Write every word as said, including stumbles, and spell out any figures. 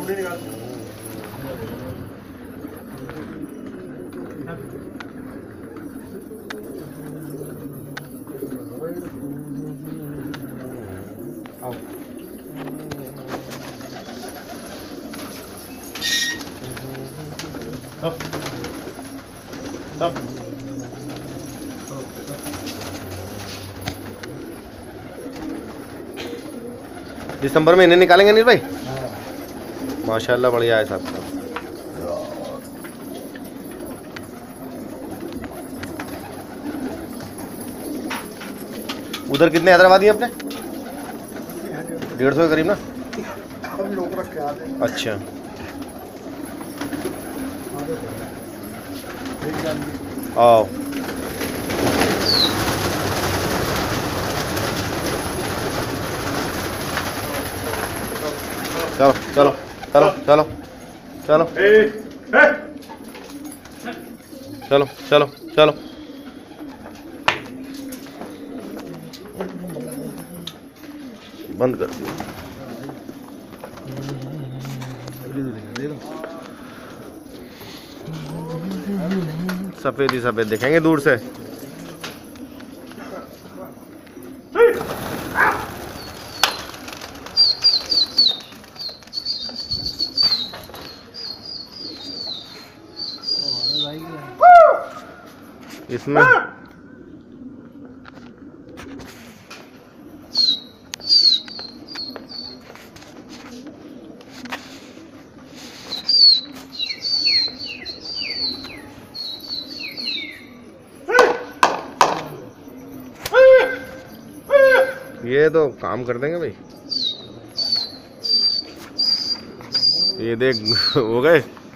दिसंबर में इन्हें निकालेंगे नील भाई। माशाल्लाह बढ़िया है साहब। उधर कितने हैदराबादी हैं अपने? डेढ़ सौ के करीब ना। अच्छा आओ चलो चलो चलो चलो चलो चलो चलो चलो बंद कर दियो। सफेद ही सफेद दिखेंगे दूर से। इसमें ये तो काम कर देंगे भाई। ये देख हो गए।